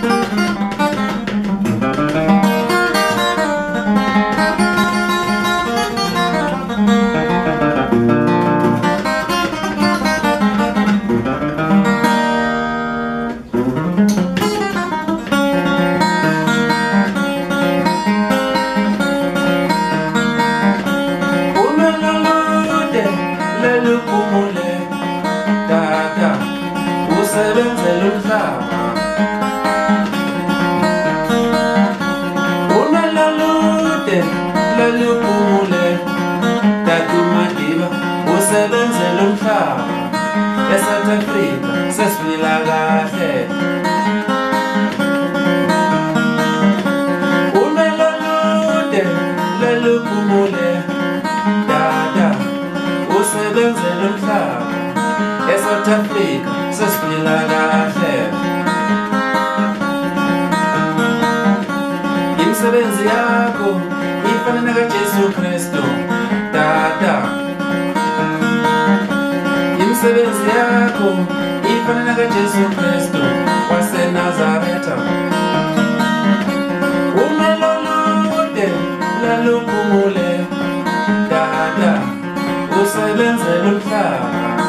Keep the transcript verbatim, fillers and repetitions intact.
usebenzela umhlaba unalolude loluphumule Tata Madiba usebenzela umhlaba eSouth Africa sesiphila kahle unalolude loluphumule Tata usebenzela umhlaba eSouth Africa sesiphila kahle imisebenzi yakho ifana nakaJesu Kristu Tata imisebenzi yakho ifana nakaJesu Kristu waseNazaretha umelolude laluphumule Tata usebenzela umhlaba